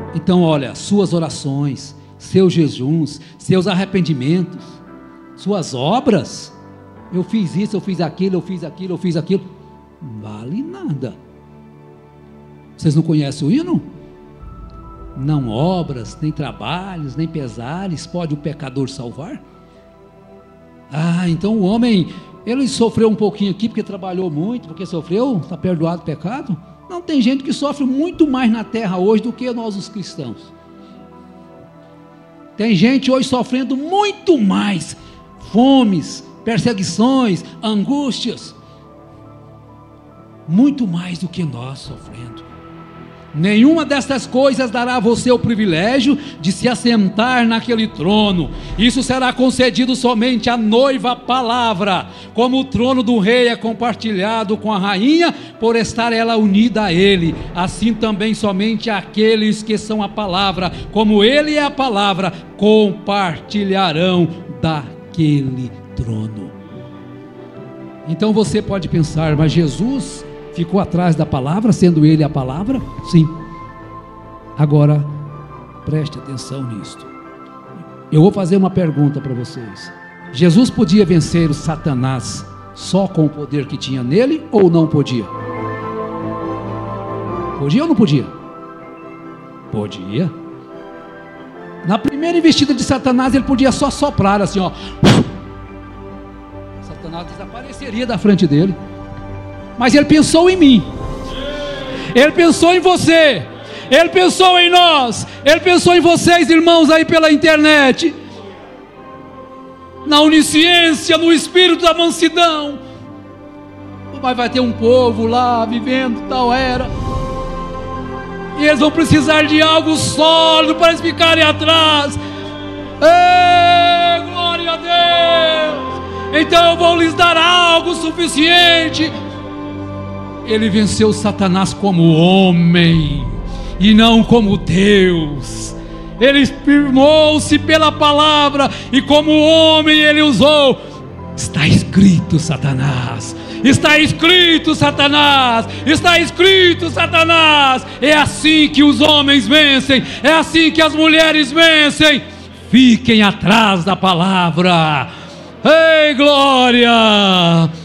Então olha, suas orações, seus jejuns, seus arrependimentos, suas obras, eu fiz isso, eu fiz aquilo, eu fiz aquilo, eu fiz aquilo, não vale nada. Vocês não conhecem o hino? Não obras, nem trabalhos, nem pesares pode o pecador salvar? Então o homem, ele sofreu um pouquinho aqui porque trabalhou muito, porque sofreu, está perdoado o pecado? Não, tem gente que sofre muito mais na terra hoje do que nós os cristãos. Tem gente hoje sofrendo muito mais fomes, perseguições, angústias, muito mais do que nós sofrendo. Nenhuma dessas coisas dará a você o privilégio de se assentar naquele trono. Isso será concedido somente à noiva palavra, como o trono do rei é compartilhado com a rainha, por estar ela unida a ele. Assim também somente aqueles que são a palavra, como ele é a palavra, compartilharão daquele trono. Então você pode pensar, mas Jesus ficou atrás da palavra, sendo ele a palavra? Sim. Agora, preste atenção nisto. Eu vou fazer uma pergunta para vocês. Jesus podia vencer o Satanás só com o poder que tinha nele, ou não podia? Podia ou não podia? Podia. Na primeira investida de Satanás, ele podia só soprar assim, ó. Satanás desapareceria da frente dele. Mas ele pensou em mim, ele pensou em você, ele pensou em nós, ele pensou em vocês, irmãos, aí pela internet, na onisciência, no espírito da mansidão. Mas vai ter um povo lá vivendo tal era, e eles vão precisar de algo sólido para eles ficarem atrás. Ei, glória a Deus! Então eu vou lhes dar algo suficiente. Ele venceu Satanás como homem e não como Deus. Ele firmou-se pela palavra e como homem ele usou. Está escrito, Satanás. Está escrito, Satanás. Está escrito, Satanás. É assim que os homens vencem. É assim que as mulheres vencem. Fiquem atrás da palavra. Ei, glória!